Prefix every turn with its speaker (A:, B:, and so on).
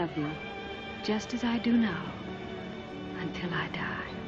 A: love you, just as I do now, until I die.